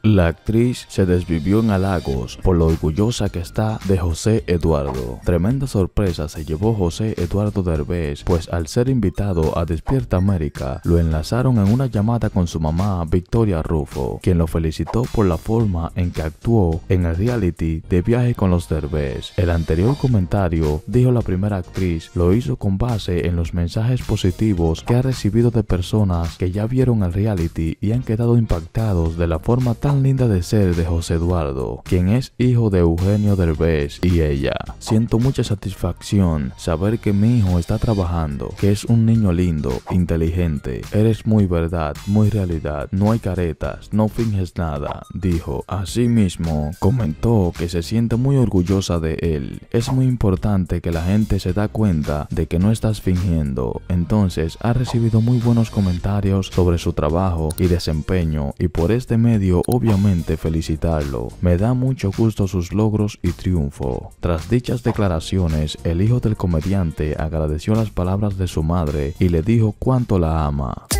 La actriz se desvivió en halagos por lo orgullosa que está de José Eduardo. Tremenda sorpresa se llevó José Eduardo Derbez, pues al ser invitado a Despierta América, lo enlazaron en una llamada con su mamá Victoria Rufo, quien lo felicitó por la forma en que actuó en el reality de Viaje con los Derbez. El anterior comentario, dijo la primera actriz, lo hizo con base en los mensajes positivos que ha recibido de personas que ya vieron el reality y han quedado impactados de la forma tan linda de ser de José Eduardo, quien es hijo de Eugenio Derbez y ella. Siento mucha satisfacción saber que mi hijo está trabajando, que es un niño lindo, inteligente. Eres muy verdad, muy realidad, no hay caretas, no finges nada, dijo. Asimismo, comentó que se siente muy orgullosa de él. Es muy importante que la gente se da cuenta de que no estás fingiendo. Entonces, ha recibido muy buenos comentarios sobre su trabajo y desempeño, y por este medio obviamente felicitarlo. Me da mucho gusto sus logros y triunfo. Tras dichas declaraciones, el hijo del comediante agradeció las palabras de su madre y le dijo cuánto la ama.